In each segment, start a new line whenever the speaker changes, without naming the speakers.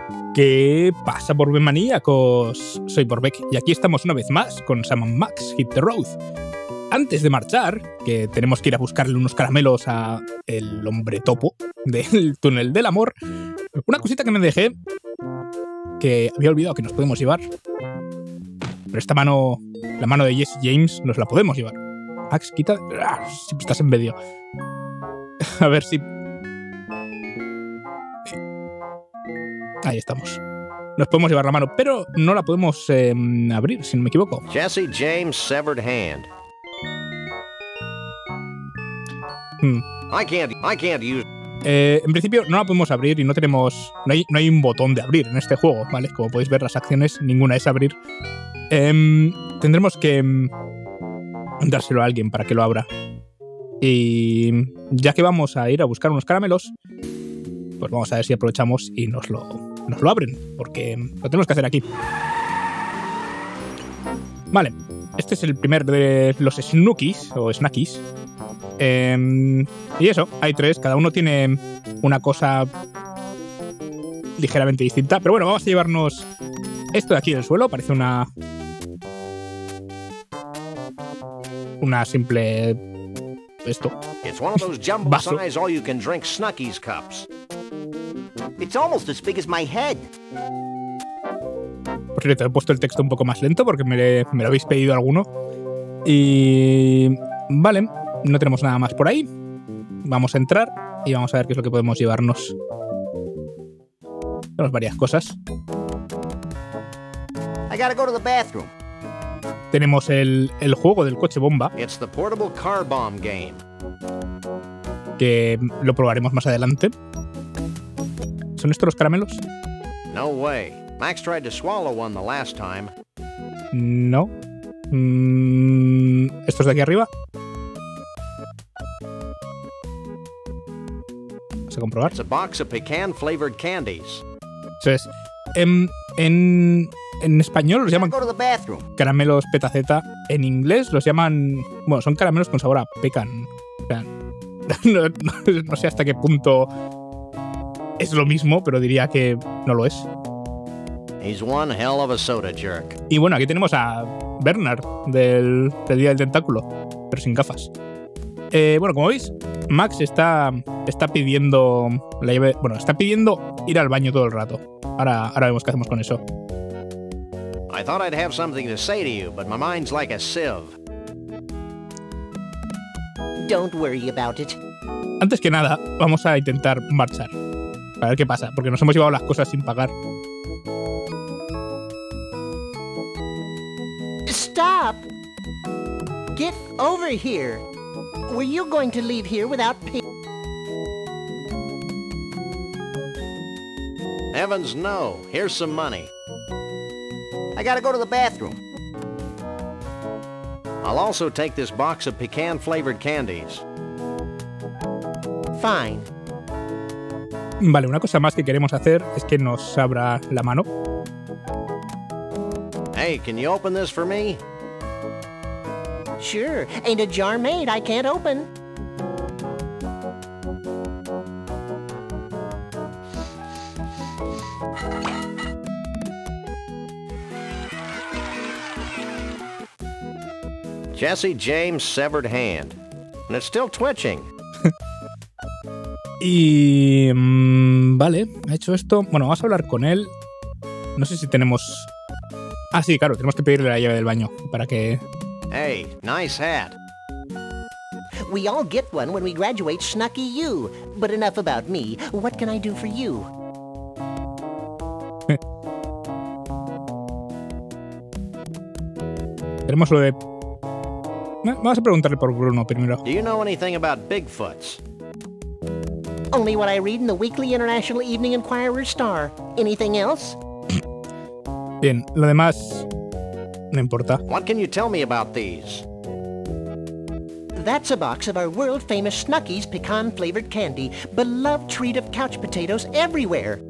¿Qué pasa, Borbemaníacos? Soy Borbeck y aquí estamos una vez más con Sam & Max Hit the Road. Antes de marchar, que tenemos que ir a buscarle unos caramelos a el hombre topo del túnel del amor, una cosita que me dejé, que había olvidado que nos podemos llevar. Pero esta mano, la mano de Jesse James, nos la podemos llevar. Max, quita... siempre estás en medio. A ver si... Ahí estamos. Nos podemos llevar la mano, pero no la podemos abrir, si no me equivoco.
Jesse James severed hand. I can't use.
En principio no la podemos abrir y no tenemos... No hay un botón de abrir en este juego, ¿vale? Como podéis ver, las acciones, ninguna es abrir. Tendremos que dárselo a alguien para que lo abra. Y ya que vamos a ir a buscar unos caramelos, pues vamos a ver si aprovechamos y nos lo abren, porque lo tenemos que hacer aquí. Vale, este es el primer de los Snookies, o Snackies. Y eso, hay tres, cada uno tiene una cosa ligeramente distinta. Pero bueno, vamos a llevarnos esto de aquí del suelo, parece una simple... esto.
It's one of those jumbo size all you can drink Snuckies cups. It's almost as big as my head.
Por cierto, he puesto el texto un poco más lento porque me lo habéis pedido alguno. Y... vale, no tenemos nada más por ahí. Vamos a entrar y vamos a ver qué es lo que podemos llevarnos. Tenemos varias cosas.
I gotta go to the bathroom.
Tenemos el juego del coche bomba.
It's the portable car bomb game.
Que lo probaremos más adelante. ¿Son estos los caramelos?
No way. Max tried to swallow one the last time.
No. ¿Estos de aquí arriba? Vamos a comprobar.
It's a box of pecan flavored candies.
Eso es. En español los llaman caramelos petaceta. En inglés los llaman... bueno, son caramelos con sabor a pecan. O sea, no sé hasta qué punto es lo mismo, pero diría que no lo es.
He's one hell of a soda jerk.
Y bueno, aquí tenemos a Bernard del Día del Tentáculo, pero sin gafas. Bueno, como veis, Max está pidiendo la llave... bueno, está pidiendo ir al baño todo el rato. Ahora vemos qué hacemos con eso.
I thought I'd have something to say to you, but my mind's like a sieve.
Don't worry about it.
Antes que nada, vamos a intentar marchar. A ver qué pasa, porque nos hemos llevado las cosas sin pagar.
Stop! Get over here. Were you going to leave here without pay?
Heavens no. Here's some money. I gotta go to the bathroom. I'll also take this box of pecan-flavored candies.
Fine.
Vale, una cosa más que queremos hacer es que nos abra la mano.
Hey, can you open this for me?
Sure. Ain't a jar made I can't open.
Jesse James severed hand. And it's still twitching.
Y... vale, ha hecho esto. Bueno, vamos a hablar con él. No sé si tenemos... ah, sí, claro, tenemos que pedirle la llave del baño para que...
Hey, nice hat.
We all get one when we graduate Snucky U. But enough about me. What can I do for you?
Tenemos lo de... vamos a preguntarle por Bruno primero.
Do you know anything about Bigfoots?
Only what I read in the Weekly International Evening Enquirer Star. Anything else?
Bien, lo demás no importa.
What can you tell me about these?
That's a box of our world-famous Snuckies pecan-flavored candy, beloved treat of couch potatoes everywhere.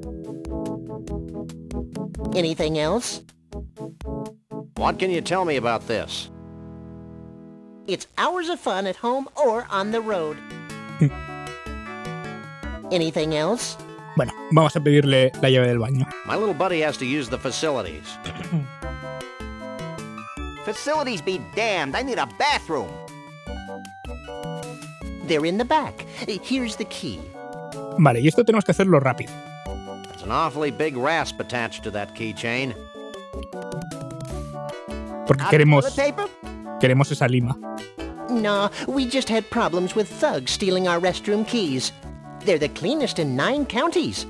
Anything else?
What can you tell me about this?
It's hours of fun at home or on the road. Anything else?
Bueno, Vamos a pedirle la llave del baño.
My little buddy has to use the facilities.
Facilities be damned. I need a bathroom. They're in the back. Here's the key.
Vale, y esto tenemos que hacerlo rápido.
There's an awfully big rasp attached to that keychain.
Porque
Toilet paper?
queremos esa lima.
No, we just had problems with thugs stealing our restroom keys. They're the cleanest in 9 counties.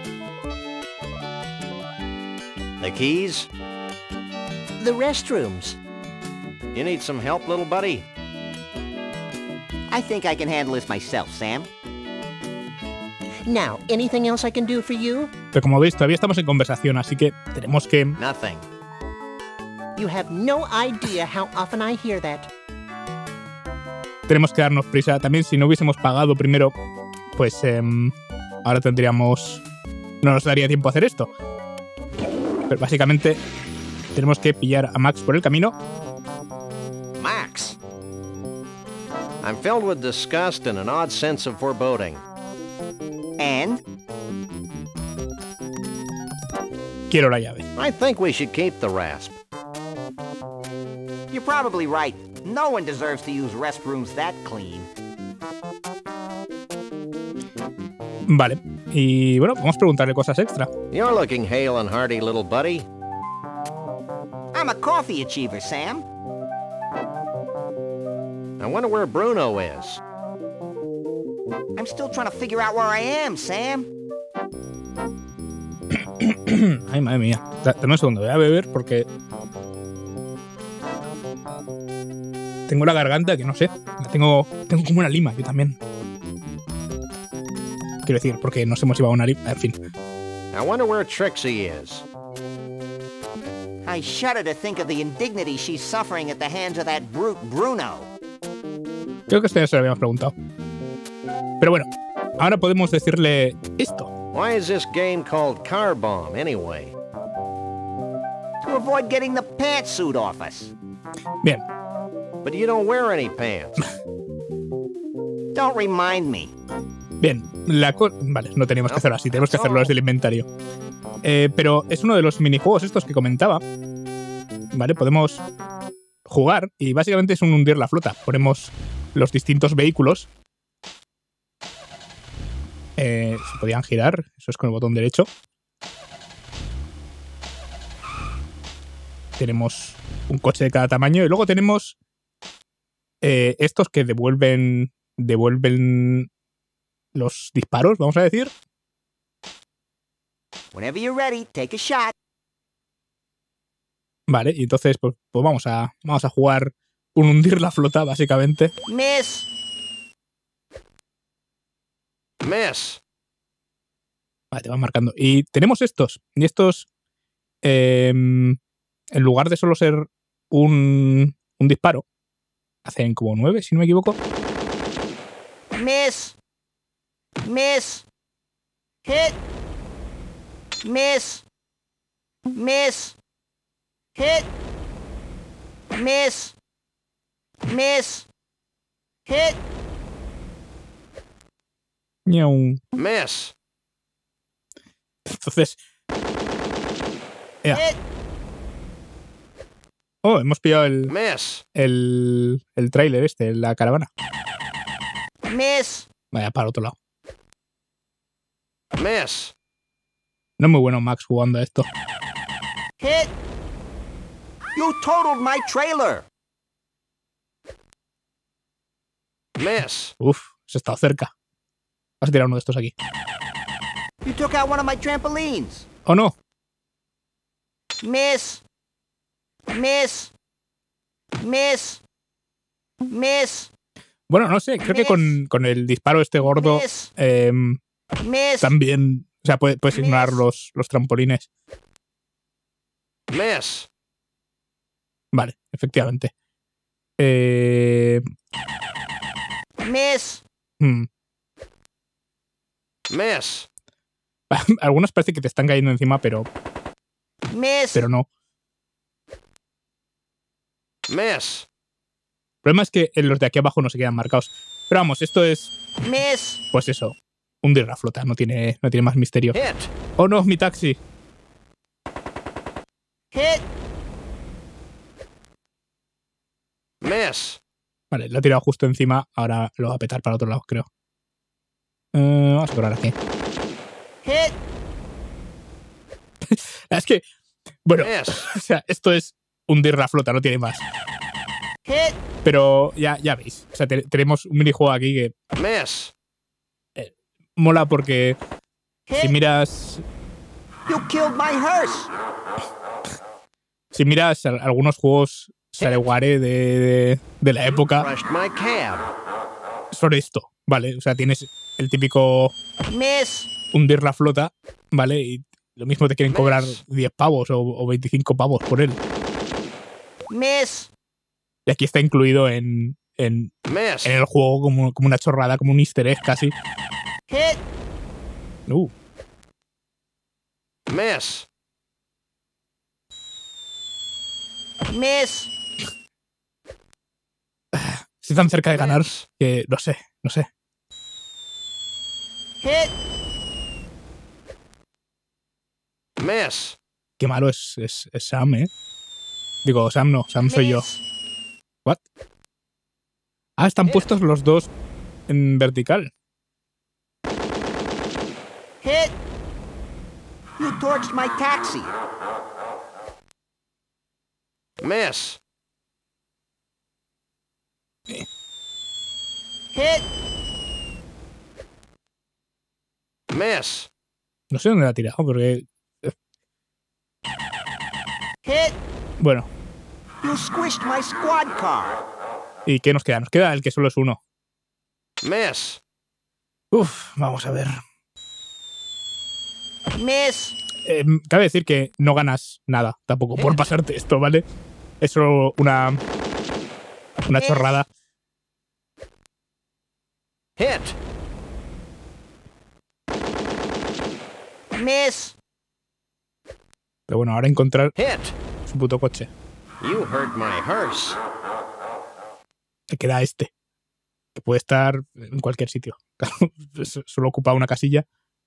The keys?
The restrooms.
You need some help, little buddy?
I think I can handle this myself, Sam. Now, anything else I can do for you?
Pero como veis, todavía estamos en conversación, así que tenemos que...
Nothing.
You have no idea how often I hear that.
Tenemos que darnos prisa. También si no hubiésemos pagado primero, pues ahora tendríamos... No nos daría tiempo a hacer esto. Pero básicamente tenemos que pillar a Max por el camino.
Max! I'm filled with disgust and an odd sense of foreboding.
And?
Quiero la llave.
I think we should keep the rasp.
You're probably right. No one deserves to use restrooms that clean.
Vale. Y bueno, vamos a preguntarle cosas extra.
You're looking hale and hearty, little buddy.
I'm a coffee achiever, Sam.
I wonder where Bruno is.
I'm still trying to figure out where I am, Sam.
Ay, madre mía. Dame un segundo, voy a beber porque... Tengo la garganta que no sé. Tengo como una lima, yo también. Quiero decir, porque nos hemos llevado una lima. En fin.
I wonder where Trixie is.
I shudder to think of the indignity she's suffering at the hands of that brute Bruno.
Creo que esto ya se lo habíamos preguntado. Pero bueno, ahora podemos decirle esto.
Why is this game called Car Bomb, anyway?
To avoid getting the pantsuit off us.
Bien.
But you don't wear any pants.
Don't remind me.
Bien. Vale, no teníamos que hacerlo así. Tenemos que hacerlo desde el inventario. Pero es uno de los minijuegos estos que comentaba. Vale, podemos jugar y básicamente es un hundir la flota. Ponemos los distintos vehículos. Se podían girar. Eso es con el botón derecho. Tenemos un coche de cada tamaño y luego tenemos estos que devuelven los disparos, vamos a decir.
Whenever you're ready, take a shot.
Vale, y entonces pues vamos a jugar un hundir la flota, básicamente.
Miss.
Miss.
Vale, te van marcando. Y tenemos estos. Y estos, en lugar de solo ser un disparo, hacen como 9, si no me equivoco.
Miss. Miss. Hit. Miss. Miss. Hit. Miss. Miss. Hit.
Ñau.
Miss.
Entonces...
Hit.
Oh, hemos pillado
Miss.
el tráiler este, la caravana.
Miss.
Vaya, para otro lado.
Miss.
No es muy bueno Max jugando a esto.
Hit. You totaled my trailer.
Miss.
Uf, se ha estado cerca. Vas a tirar uno de estos aquí.
You took out one of my trampolines.
¿O no?
Miss. Miss. Miss. Miss.
Bueno, no sé, creo que con el disparo este gordo
Miss. Miss.
también... O sea, puedes ignorar los trampolines.
Miss.
Vale, efectivamente.
Miss.
Miss.
Algunas parece que te están cayendo encima, pero
Miss.
no.
Miss.
El problema es que en los de aquí abajo no se quedan marcados. Pero vamos, esto es...
Miss.
Pues eso. hundir la flota, no tiene más misterio.
Hit.
¡Oh no, mi taxi!
Hit.
Miss.
Vale, lo ha tirado justo encima, ahora lo va a petar para otro lado, creo. Vamos a probar aquí.
Hit.
Es que, bueno,
Miss.
o sea, esto es hundir la flota, no tiene más.
Hit.
Pero ya veis, o sea, tenemos un minijuego aquí que
Miss.
mola porque si
Hit.
miras
You killed my hearse.
algunos juegos Sareware de la época,
Crushed my cab.
son esto, ¿vale? O sea, tienes el típico
Miss.
hundir la flota, ¿vale? Y lo mismo te quieren cobrar 10 pavos o 25 pavos por él.
Miss.
Y aquí está incluido en
Miss.
el juego como una chorrada, como un easter egg casi.
Hit.
Miss.
Miss.
Estoy tan cerca de ganar
Miss.
que no sé.
Hit.
Miss.
Qué malo es Sam, ¿eh? Digo, Sam no, Sam soy yo.
Miss.
¿What? Ah, están puestos los dos en vertical.
Hit. You torched my taxi.
Miss.
Hit.
Miss.
No sé dónde la ha tirado, porque...
Hit.
Bueno,
You squished my squad car.
¿y qué nos queda? Nos queda el que solo es uno.
Miss.
Uf, vamos a ver.
Miss.
Cabe decir que no ganas nada tampoco por pasarte esto, ¿vale? Es solo una chorrada.
Hit.
Miss.
Pero bueno, ahora encontrar
Hit.
su puto coche.
You hurt my hearse.
Te queda este. Que puede estar en cualquier sitio. Solo ocupa una casilla.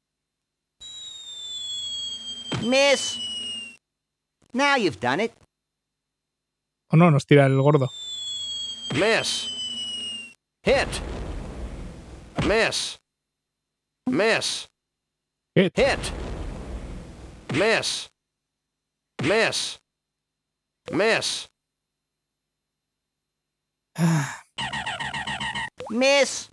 Miss. Now you've done it.
O no, nos tira el gordo.
Miss. Hit. Miss. Miss.
Hit.
Hit. Miss. Miss. Miss.
Miss.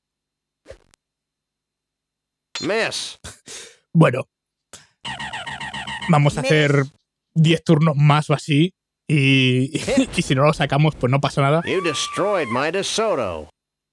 Miss.
Bueno. Vamos a hacer 10 turnos más o así. Y si no lo sacamos, pues no pasa nada.
You destroyed my DeSoto.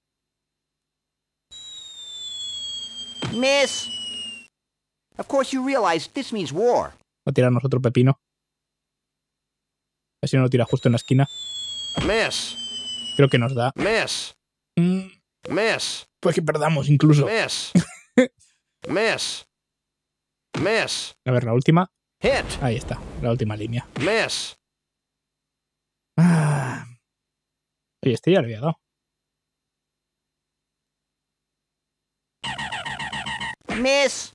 Miss. Of course you realize this means war.
Va a tirarnos otro pepino. A ver si no lo tira justo en la esquina.
Miss.
Creo que nos da.
Miss. Miss.
Pues que perdamos incluso.
Miss. Miss. Miss.
A ver, la última.
Hit.
Ahí está, la última línea.
Miss.
Oye, este ya le había dado.
Miss.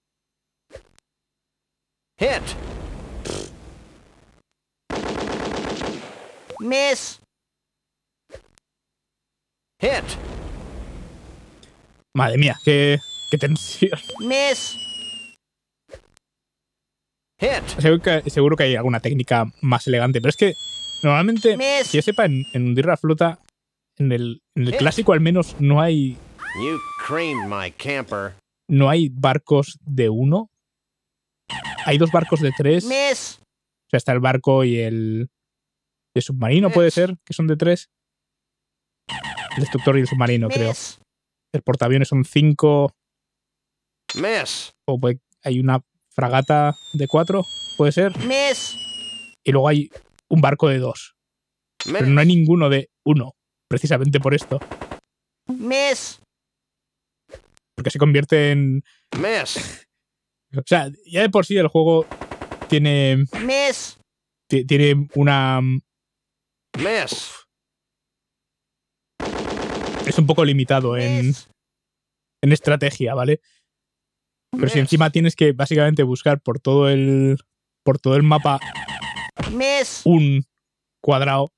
Hit.
Miss.
Hit.
Madre mía, qué tensión.
Miss.
Hit.
Seguro que hay alguna técnica más elegante, pero es que normalmente,
Miss.
que yo sepa, en hundir la flota, en el clásico al menos, no hay
You creamed my camper.
barcos de uno. Hay 2 barcos de 3. O
Miss.
sea, está el barco y el submarino, puede ser, que son de 3. El destructor y el submarino, creo.
Miss.
El portaaviones son 5.
Miss.
O hay una fragata de 4, puede ser.
Miss.
Y luego hay un barco de 2. Pero no hay ninguno de 1, precisamente por esto.
Miss.
Porque se convierte en...
Miss.
O sea, ya de por sí el juego tiene
Miss.
una...
Miss.
Es un poco limitado en
Miss.
en estrategia, ¿vale? Pero si encima tienes que básicamente buscar por todo el mapa
Miss.
un cuadrado,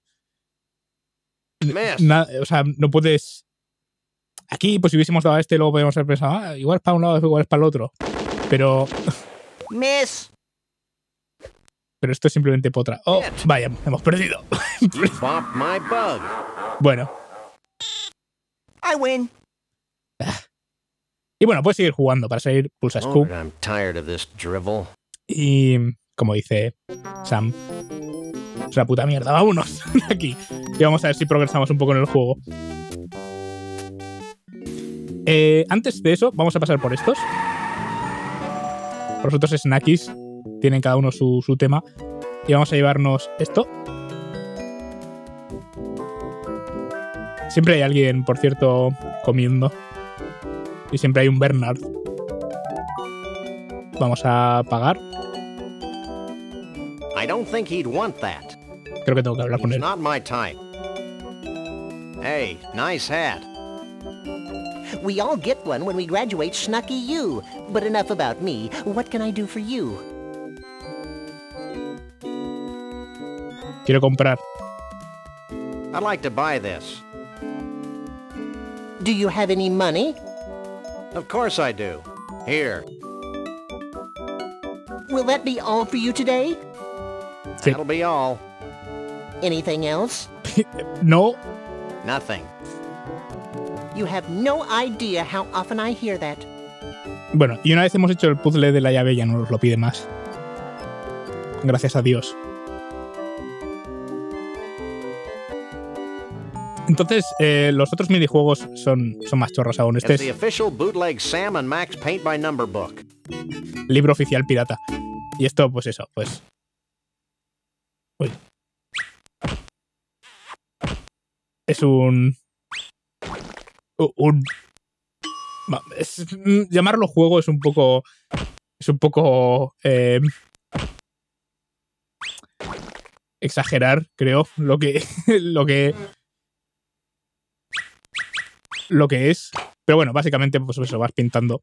o sea, no puedes... Aquí, pues si hubiésemos dado a este, luego podríamos haber pensado, igual es para un lado, igual es para el otro. Pero...
Miss.
Pero esto es simplemente potra. Oh, vaya, hemos perdido. Bueno.
I win.
Y bueno, puedes seguir jugando. Para seguir, pulsa Scoop. Y como dice Sam, es una puta mierda. Vámonos de aquí. Y vamos a ver si progresamos un poco en el juego. Antes de eso, vamos a pasar por estos. Por los otros snackies. Tienen cada uno su tema. Y vamos a llevarnos esto. Siempre hay alguien, por cierto, comiendo. Y siempre hay un Bernard. Vamos a pagar.
I don't think he'd want that.
Creo que tengo que hablar con él.
Not my type. Hey, nice hat.
We all get one when we graduate Snucky U. But enough about me. What can I do for you?
Quiero comprar.
I'd like to buy this.
Do you have any money?
Of course I do. Here.
Will that be all for you today?
Sí.
That'll be all.
Anything else?
No.
Nothing.
You have no idea how often I hear that.
Bueno, y una vez hemos hecho el puzzle de la llave ya no nos lo pide más. Gracias a Dios. Entonces, los otros minijuegos son más chorros aún. Este
es the official bootleg Sam and Max Paint by Number book.
Libro oficial pirata. Y esto, pues eso, pues... Uy. Es llamarlo juego es un poco... exagerar, creo, lo que es. Pero bueno, básicamente pues eso, vas pintando.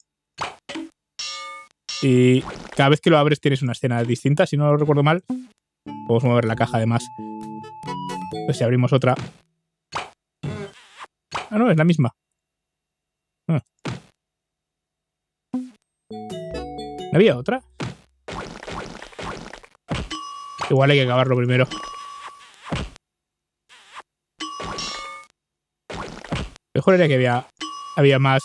Y cada vez que lo abres tienes una escena distinta, si no lo recuerdo mal. Podemos mover la caja además. Pues si abrimos otra... Ah, no, es la misma. Ah. ¿Había otra? Igual hay que acabarlo primero. Mejor era que había más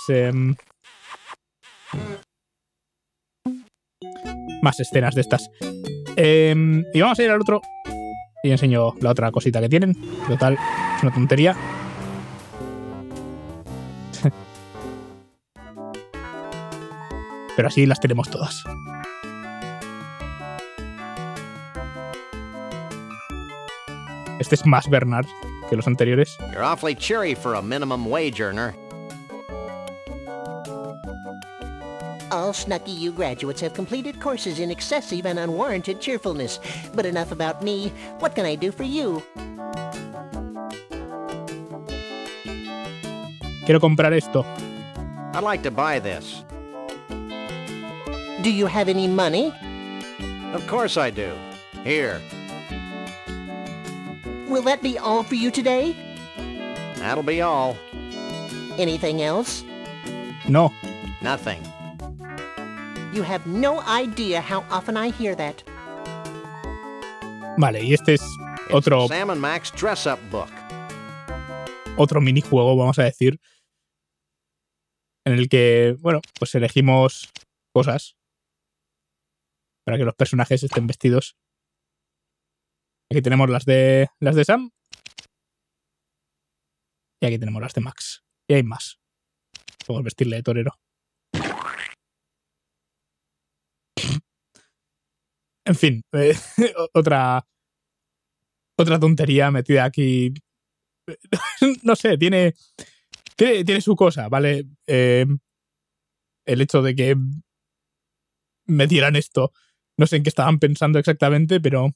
escenas de estas. Y vamos a ir al otro y enseño la otra cosita que tienen. Total, es una tontería. Pero así las tenemos todas. Este es más Bernard que los anteriores.
You're awfully cheery for a minimum wage earner.
All Snucky U graduates have completed courses in excessive and unwarranted cheerfulness. But enough about me. What can I do for you?
Quiero comprar esto.
I'd like to buy this.
Do you have any money?
Of course I do. Here.
Will that be all for you today?
That'll be all.
Anything else?
No.
Nothing.
You have no idea how often I hear that.
Vale, y este es otro...
Sam and Max Dress Up Book.
Otro minijuego, vamos a decir. En el que, bueno, pues elegimos cosas para que los personajes estén vestidos. Aquí tenemos las de Sam. Y aquí tenemos las de Max. Y hay más. Podemos vestirle de torero. En fin, otra tontería metida aquí. No sé, tiene su cosa, ¿vale? El hecho de que metieran esto. No sé en qué estaban pensando exactamente, pero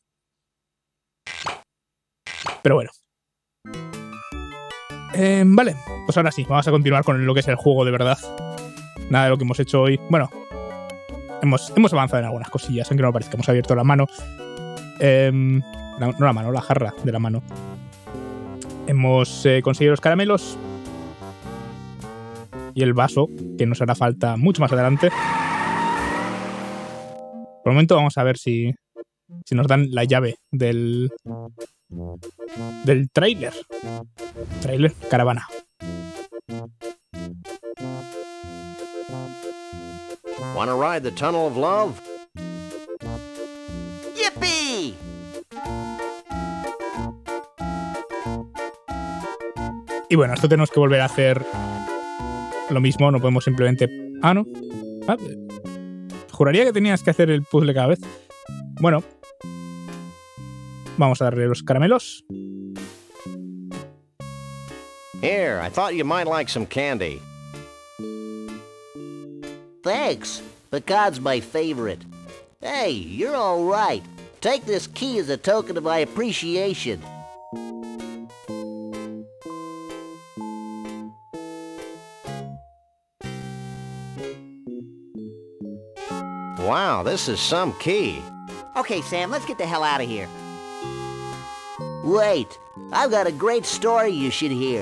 bueno. Vale, pues ahora sí, vamos a continuar con lo que es el juego de verdad. nada de lo que hemos hecho hoy. Bueno, hemos avanzado en algunas cosillas, aunque no parezca. Hemos abierto la mano. No la mano, la jarra de la mano. Hemos conseguido los caramelos. Y el vaso, que nos hará falta mucho más adelante. Por el momento vamos a ver si nos dan la llave del tráiler. Tráiler, caravana.
Wanna ride the Tunnel of Love?
Yippee!
Y bueno, esto tenemos que volver a hacer lo mismo, no podemos simplemente... Ah, no. Juraría que tenías que hacer el puzzle cada vez. Bueno. Vamos a darle los caramelos.
Here, I thought you might like some candy.
Thanks. Pecan's my favorite. Hey, you're all right. Take this key as a token of my appreciation.
Wow, this is some key.
Okay, Sam, let's get the hell out of here. Wait, I've got a great story you should hear.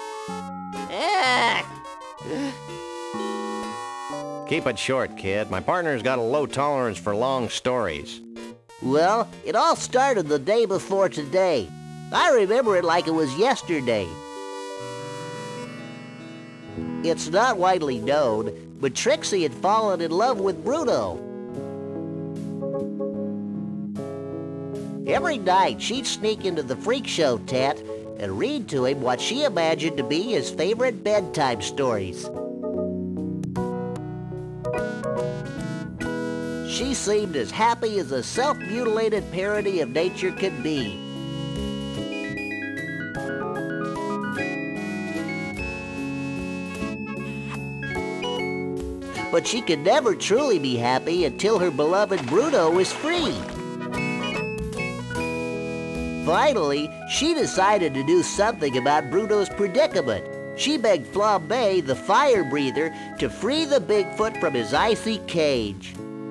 Keep it short, kid. My partner's got a low tolerance for long stories.
Well, it all started the day before today. I remember it like it was yesterday. It's not widely known, but Trixie had fallen in love with Bruno. Every night, she'd sneak into the freak show tent and read to him what she imagined to be his favorite bedtime stories. She seemed as happy as a self-mutilated parody of nature could be. But she could never truly be happy until her beloved Bruno was free. Finally, she decided to do something about Bruno's predicament. She begged Flambe, the fire breather, to free the Bigfoot from his icy cage.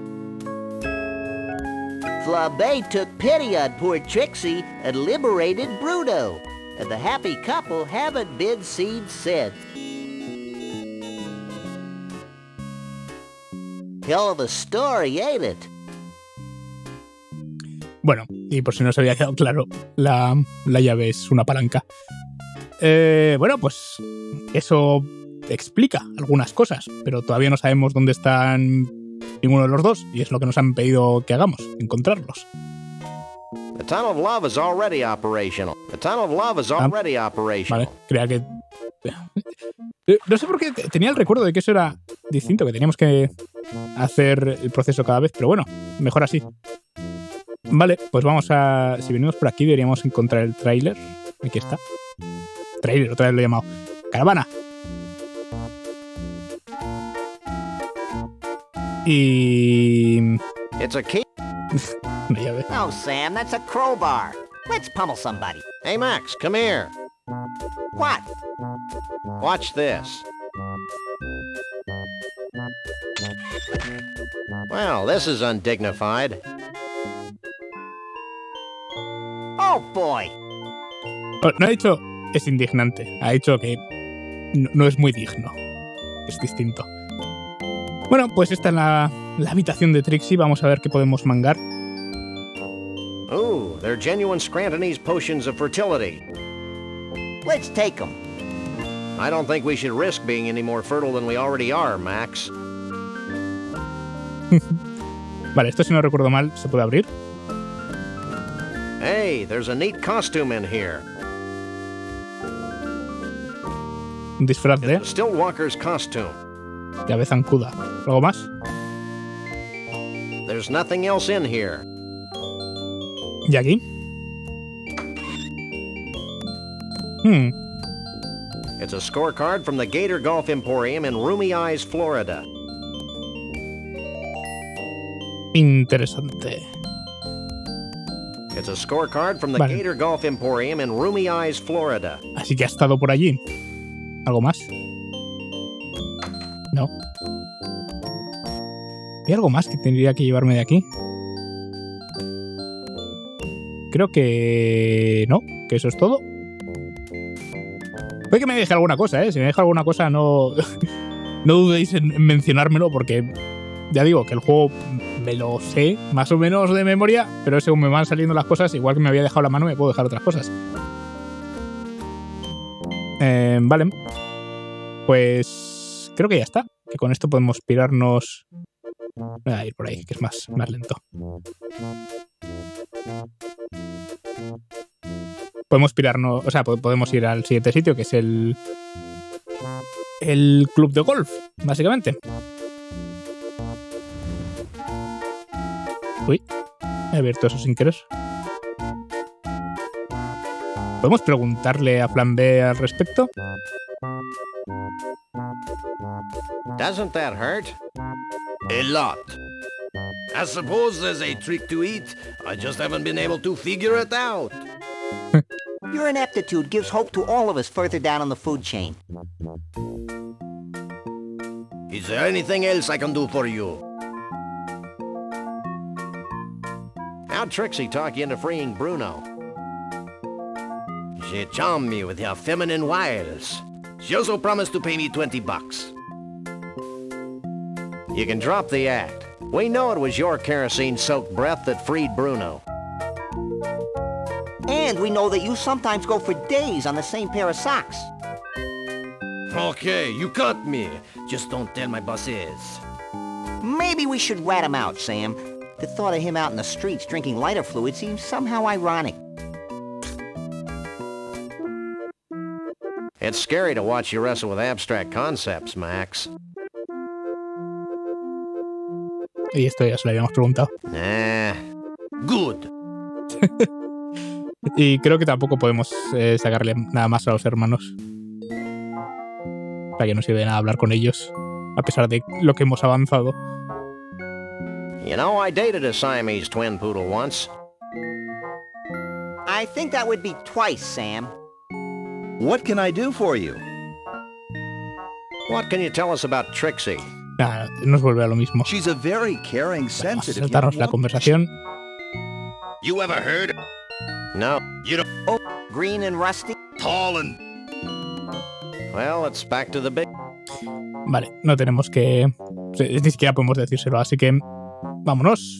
Flambe took pity on poor Trixie and liberated Bruno, and the happy couple haven't been seen since. Hell of a story, ain't it?
Bueno, y por si no se había quedado claro, la llave es una palanca. Bueno, pues eso explica algunas cosas, pero todavía no sabemos dónde están ninguno de los dos, y es lo que nos han pedido que hagamos, encontrarlos.
The Tunnel of Love is already operational. The Tunnel of Love is already operational.
Vale, creía que... No sé por qué tenía el recuerdo de que eso era distinto, que teníamos que hacer el proceso cada vez, pero bueno, mejor así. Vale, pues vamos a... Si venimos por aquí deberíamos encontrar el tráiler. Aquí está. Tráiler, otra vez lo he llamado. Caravana. Y...
It's a key.
Una llave.
No, Sam, that's a crowbar. Let's pummel somebody.
Hey, Max, come here.
What?
Watch this. Well, this is undignified.
Oh, boy.
Oh, no ha dicho es indignante. Ha dicho que no es muy digno. Es distinto. Bueno, pues esta es la habitación de Trixie. Vamos a ver qué podemos mangar.
Ooh, they're genuine Scrantonese potions of fertility.
Let's take them.
I don't think we should risk being any more fertile than we already are, Max.
Vale, esto si no recuerdo mal, ¿se puede abrir?
Hey, there's a neat costume in here.
Un disfraz de...
Stillwalker's costume.
Llave zancuda. ¿Algo más?
There's nothing else in here.
¿Y aquí?
It's a scorecard from the Gator Golf Emporium in Roomy Eyes, Florida.
Interesante.
It's a scorecard from the
Vale.
Gator Golf Emporium in Roomy Eyes, Florida.
Así que ha estado por allí. ¿Algo más? No. ¿Hay algo más que tendría que llevarme de aquí? Creo que no, que eso es todo. Puede que me deje alguna cosa, ¿eh? Si me deja alguna cosa, no, no dudéis en mencionármelo, porque ya digo que el juego me lo sé más o menos de memoria, pero según me van saliendo las cosas, igual que me había dejado la mano, me puedo dejar otras cosas. Vale. Pues creo que ya está. Que con esto podemos pirarnos... Voy a ir por ahí, que es más lento. Podemos pirarnos... O sea, podemos ir al siguiente sitio, que es el club de golf, básicamente. Uy, he abierto eso sin querer. ¿Podemos preguntarle a Plan B al respecto?
Doesn't that hurt?
A lot. I suppose there's a trick to it. I just haven't been able to figure it out.
Your ineptitude gives hope to all of us further down on the food chain.
Is there anything else I can do for you?
How'd Trixie talk you into freeing Bruno?
She charmed me with her feminine wiles. She also promised to pay me $20.
You can drop the act. We know it was your kerosene-soaked breath that freed Bruno.
And we know that you sometimes go for days on the same pair of socks.
Okay, you caught me. Just don't tell my bosses.
Maybe we should rat him out, Sam. The thought of him out in the streets drinking lighter fluid seems somehow ironic.
It's scary to watch you wrestle with abstract concepts, Max.
Y esto ya se lo habíamos preguntado.
Good.
Y creo que tampoco podemos sacarle nada más a los hermanos. Para que no sirve de nada hablar con ellos, a pesar de lo que hemos avanzado.
You know, I dated a Siamese twin poodle once.
I think that would be twice, Sam.
What can I do for you?
What can you tell us about Trixie?
Nada, nos vuelve a lo mismo.
She's a very caring,
Vamos a
sensitive
saltarnos
young
la
woman.
conversación.
You ever heard?
No.
You don't.
Oh, green and rusty?
Tall and...
Well, it's back to the big...
Vale, no tenemos que... Ni siquiera podemos decírselo, así que... Vámonos.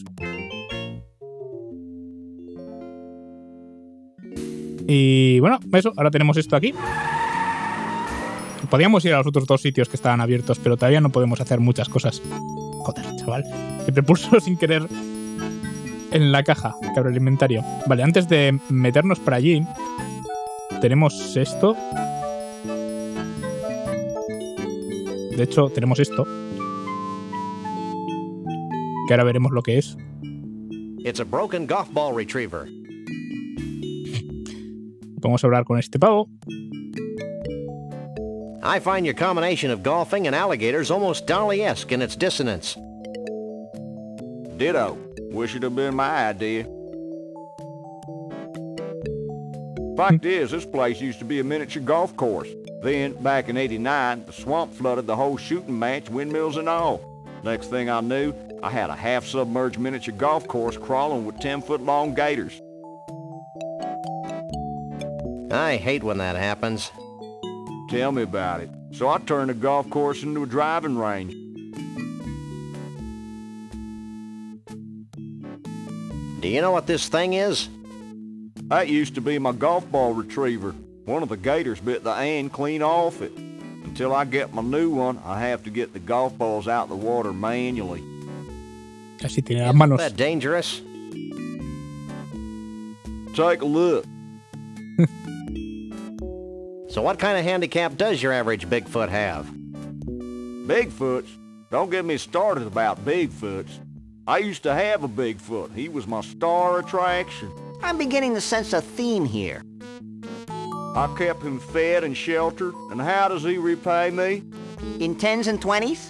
Y bueno, eso, ahora tenemos esto aquí. Podríamos ir a los otros dos sitios que estaban abiertos, pero todavía no podemos hacer muchas cosas. Joder, chaval. Siempre pulso sin querer en la caja que abre el inventario. Vale, antes de meternos para allí, tenemos esto. De hecho, tenemos esto. Que ahora veremos lo que es.
It's a broken golf ball retriever.
Podemos hablar con este pavo.
I find your combination of golfing and alligators almost Dolly-esque in its dissonance.
Ditto. Wish it'd have been my idea. Fact is, this place used to be a miniature golf course. Then, back in '89, the swamp flooded the whole shooting match, windmills and all. Next thing I knew, I had a half-submerged miniature golf course crawling with 10-foot-long gators.
I hate when that happens.
Tell me about it. So I turned the golf course into a driving range.
Do you know what this thing is?
That used to be my golf ball retriever. One of the gators bit the end clean off it. Until I get my new one, I have to get the golf balls out of the water manually.
Así tiene las manos.
Isn't that dangerous?
Take a look.
So what kind of handicap does your average Bigfoot have?
Bigfoots? Don't get me started about Bigfoots. I used to have a Bigfoot. He was my star attraction.
I'm beginning to sense a theme here.
I kept him fed and sheltered, and how does he repay me?
In 10s and 20s?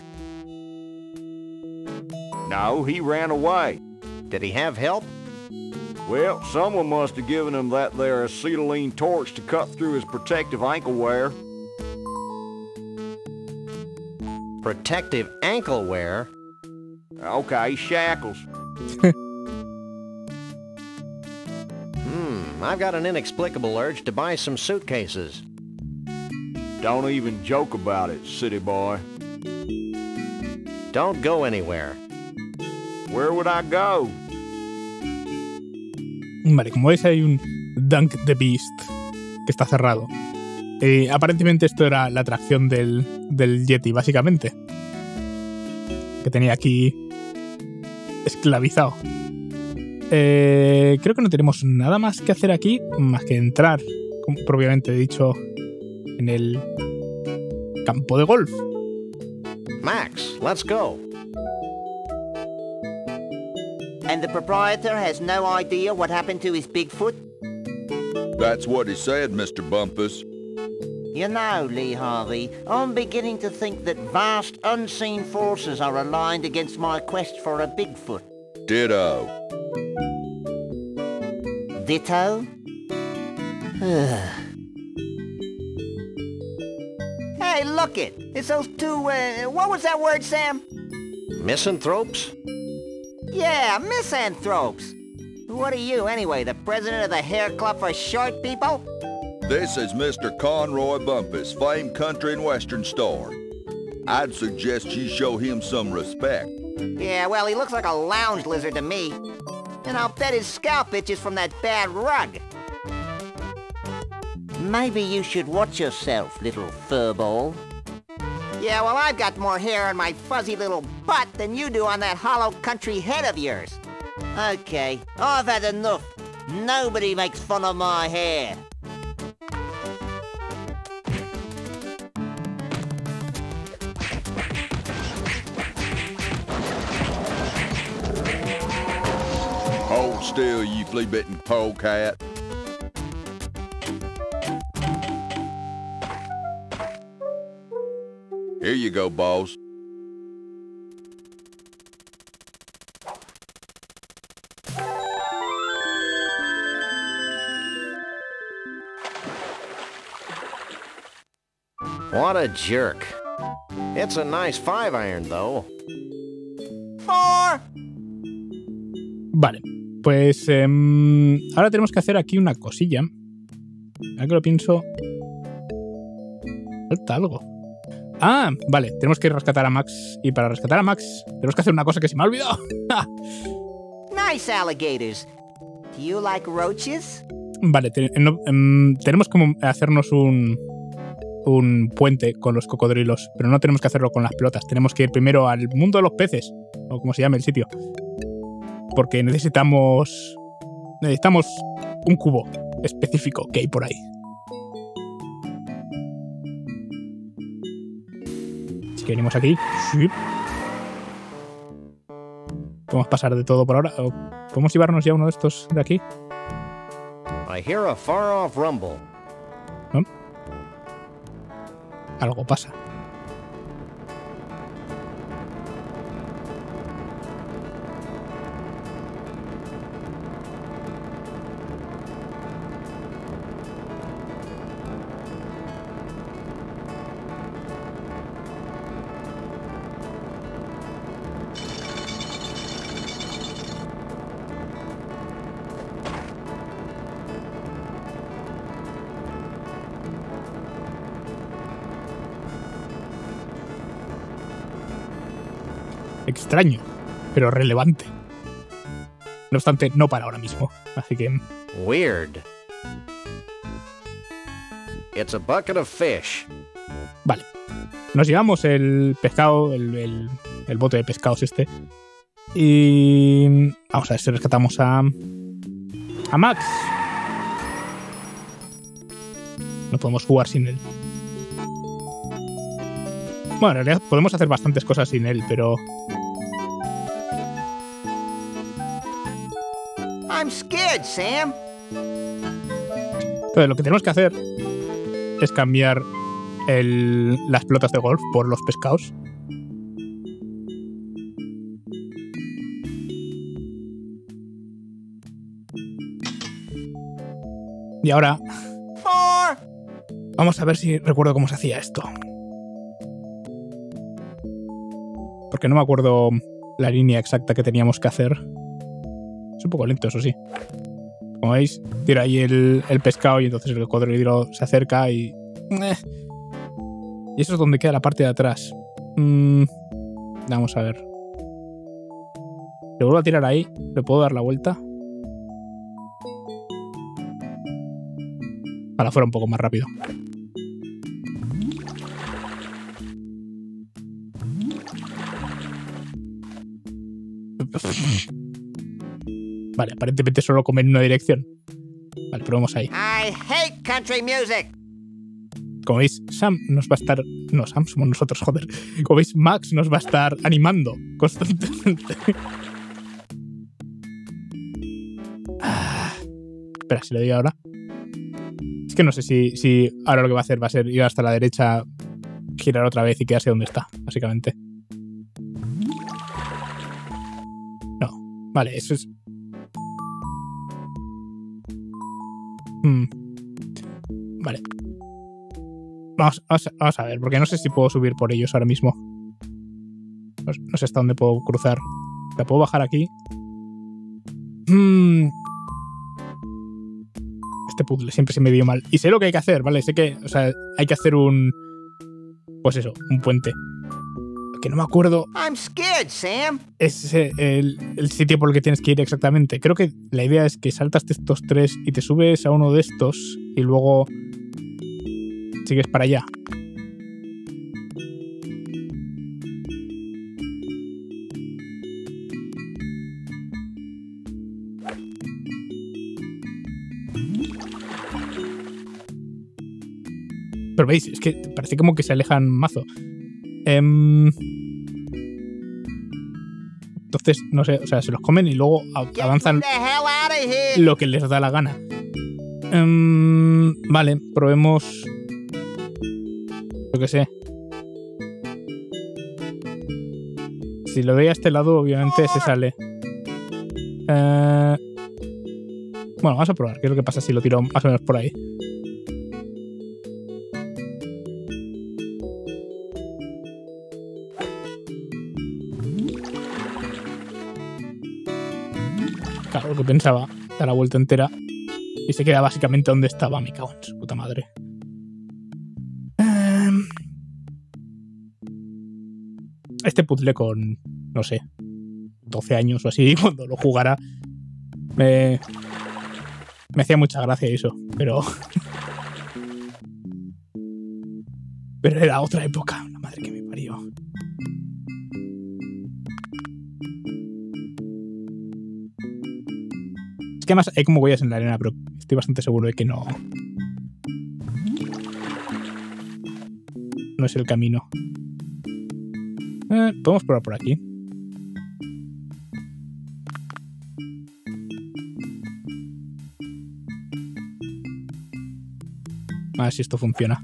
No, he ran away.
Did he have help?
Well, someone must have given him that there acetylene torch to cut through his protective ankle wear.
Protective ankle wear?
Okay, shackles.
I've got an inexplicable urge to buy some suitcases.
Don't even joke about it, city boy.
Don't go anywhere.
Where would I go?
Vale, como veis hay un Dunk the Beast que está cerrado. Aparentemente esto era la atracción del Yeti, básicamente. Que tenía aquí esclavizado. Creo que no tenemos nada más que hacer aquí, más que entrar, como propiamente dicho, en el campo de golf.
Max, let's go.
And the proprietor has no idea what happened to his Bigfoot?
That's what he said, Mr. Bumpus.
You know, Lee Harvey, I'm beginning to think that vast unseen forces are aligned against my quest for a Bigfoot.
Ditto.
Ditto? Hey, look it! It's those two, what was that word, Sam?
Misanthropes?
Yeah, misanthropes! What are you, anyway, the president of the Hair Club for Short People?
This is Mr. Conroy Bumpus, famed country and western star. I'd suggest you show him some respect.
Yeah, well, he looks like a lounge lizard to me. And I'll bet his scalp itches from that bad rug. Maybe you should watch yourself, little furball. Yeah, well, I've got more hair on my fuzzy little butt than you do on that hollow country head of yours. Okay, I've had enough. Nobody makes fun of my hair.
Hold still, you flea-bitten polecat. Here you go, boss.
What a jerk. It's a nice 5-iron, though.
4!
Vale, pues ahora tenemos que hacer aquí una cosilla. Ahora que lo pienso... Falta algo. Ah, vale, tenemos que rescatar a Max. Y para rescatar a Max tenemos que hacer una cosa que se me ha olvidado.
Nice alligators. Do you like roaches?
Vale, tenemos como hacernos un puente con los cocodrilos, pero no tenemos que hacerlo con las pelotas. Tenemos que ir primero al mundo de los peces, o como se llame el sitio. Porque necesitamos un cubo específico que hay por ahí. Así que venimos aquí. Sí. Podemos pasar de todo por ahora. ¿O podemos llevarnos ya uno de estos de aquí?
I hear a far-off rumble.
¿No? Algo pasa. Extraño, pero relevante. No obstante, no para ahora mismo. Así que...
Weird. It's a bucket of fish.
Vale. Nos llevamos el pescado, el bote de pescados este. Y... vamos a ver si rescatamos a Max. No podemos jugar sin él. Bueno, en realidad podemos hacer bastantes cosas sin él, pero...
I'm scared, Sam.
Entonces, lo que tenemos que hacer es cambiar las pelotas de golf por los pescados. Y ahora...
4!
vamos a ver si recuerdo cómo se hacía esto. Porque no me acuerdo la línea exacta que teníamos que hacer. Es un poco lento, eso sí. Como veis, tira ahí el pescado y entonces el cocodrilo se acerca y... Y eso es donde queda la parte de atrás. Vamos a ver. Le vuelvo a tirar ahí. ¿Le puedo dar la vuelta? Para fuera un poco más rápido. Vale, aparentemente solo come en una dirección. Vale, probemos ahí.
I hate country music.
Como veis, Sam nos va a estar... No, Sam somos nosotros, joder. Como veis, Max nos va a estar animando constantemente. Espera, si le doy ahora. Es que no sé si ahora lo que va a hacer va a ser ir hasta la derecha, girar otra vez y quedarse donde está, básicamente. No, vale, eso es... Vale. Vamos a ver, porque no sé si puedo subir por ellos ahora mismo. No sé hasta dónde puedo cruzar. ¿La puedo bajar aquí? Este puzzle siempre se me dio mal. Y sé lo que hay que hacer, ¿vale? Sé que, o sea, hay que hacer un... Pues eso, un puente. Que no me acuerdo...
I'm scared, Sam.
Es el sitio por el que tienes que ir exactamente. Creo que la idea es que saltas de estos tres y te subes a uno de estos y luego sigues para allá. Pero veis, es que parece como que se alejan mazo. Entonces, no sé, o sea, se los comen y luego avanzan lo que les da la gana. Vale, probemos... Yo qué sé. Si lo doy a este lado, obviamente se sale. Bueno, vamos a probar. ¿Qué es lo que pasa si lo tiro más o menos por ahí? Claro, lo que pensaba, da la vuelta entera y se queda básicamente donde estaba. Me cago en su puta madre. Este puzzle con, no sé, 12 años o así, cuando lo jugara, me hacía mucha gracia eso, pero era otra época, la madre que me parió. Es que además hay como huellas en la arena, pero estoy bastante seguro de que no es el camino. Podemos probar por aquí. A ver si esto funciona.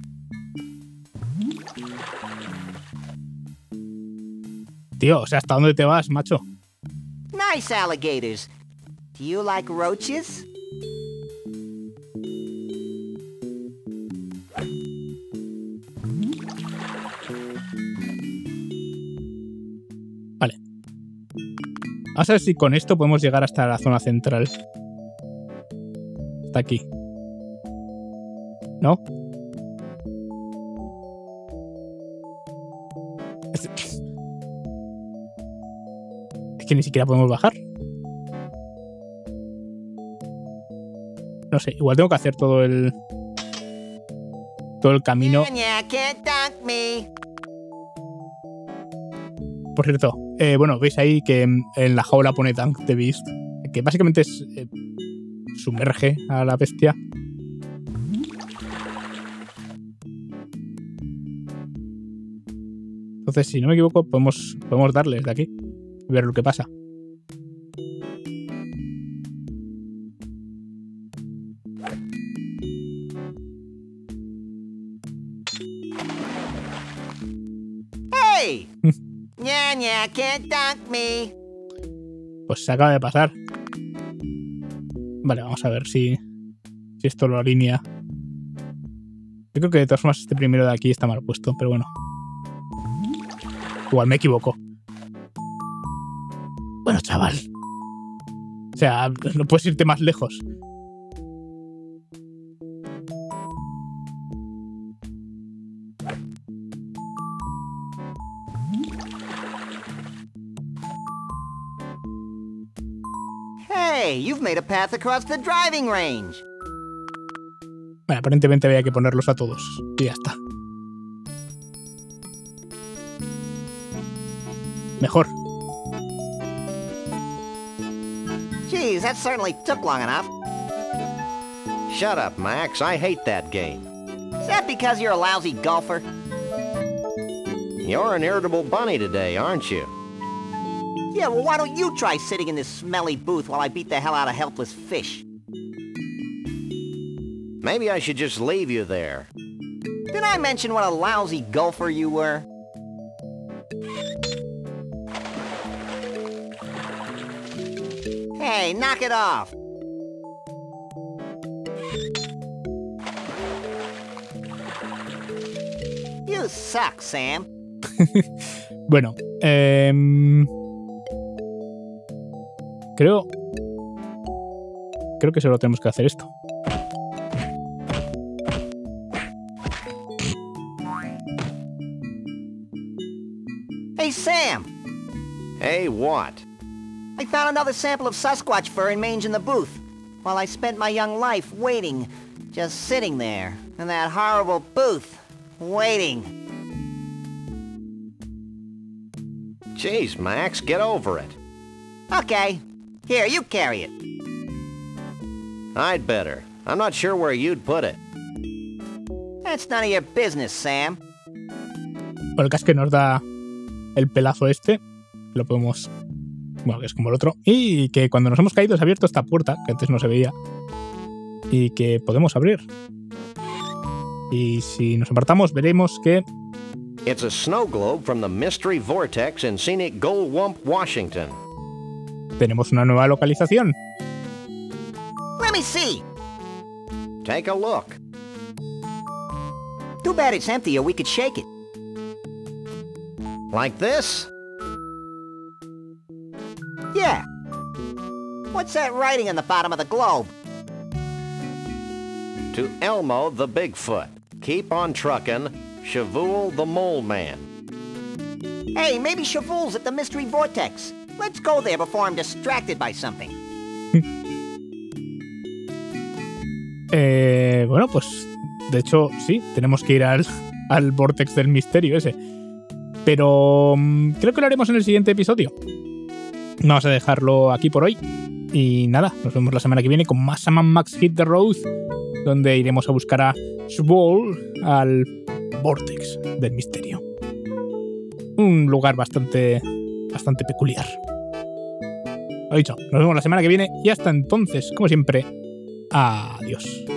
Tío, o sea, ¿hasta dónde te vas, macho?
Nice alligators. Do you like roaches?
Vale. Vamos a ver si con esto podemos llegar hasta la zona central. Hasta aquí. ¿No? Es que ni siquiera podemos bajar. No sé, igual tengo que hacer todo el camino. Por cierto, bueno, veis ahí que en la jaula pone Dunk the Beast, que básicamente es sumerge a la bestia. Entonces, si no me equivoco, podemos darle desde aquí y ver lo que pasa.
Hey! Ña, can't dunk me.
Pues se acaba de pasar. Vale, vamos a ver si esto lo alinea. Yo creo que de todas formas este primero de aquí está mal puesto, pero bueno. Igual me equivoco. chaval. O sea, no puedes irte más lejos.
Hey, you've made a path across the driving range.
Bueno, aparentemente había que ponerlos a todos. Y ya está. Mejor.
Geez, that certainly took long enough.
Shut up, Max. I hate that game.
Is that because you're a lousy golfer?
You're an irritable bunny today, aren't you?
Yeah, well, why don't you try sitting in this smelly booth while I beat the hell out of helpless fish?
Maybe I should just leave you there.
Did I mention what a lousy golfer you were? Hey, knock it off. You suck, Sam.
Bueno, creo que solo tenemos que hacer esto.
Hey, Sam.
Hey, what?
I found another sample of Sasquatch fur and mange in the booth, while I spent my young life waiting, just sitting there, in that horrible booth, waiting.
Jeez, Max, get over it.
Okay, here, you carry it.
I'd better. I'm not sure where you'd put it.
That's none of your business, Sam.
Bueno, el caso es que nos da el pelazo este. Lo podemos... Bueno, que es como el otro. Y que cuando nos hemos caído se ha abierto esta puerta, que antes no se veía. Y que podemos abrir. Y si nos apartamos veremos que...
It's a snow globe from the Mystery Vortex in scenic Goldwump, Washington.
tenemos una nueva localización.
Let me see.
Take a look.
Too bad it's empty, or we could shake it.
Like this?
Yeah. What's that writing on the bottom of the globe?
To Elmo the Bigfoot. Keep on truckin'. Shavul the Mole Man.
Hey, maybe Shavul's at the Mystery Vortex. Let's go there before I'm distracted by something.
Bueno, pues de hecho sí, tenemos que ir al Vortex del misterio ese. Pero creo que lo haremos en el siguiente episodio. Vamos a dejarlo aquí por hoy. Y nada, nos vemos la semana que viene con más Sam & Max Hit the Road, donde iremos a buscar a Shavul al Vortex del misterio. Un lugar bastante peculiar. Lo dicho, nos vemos la semana que viene y hasta entonces, como siempre, adiós.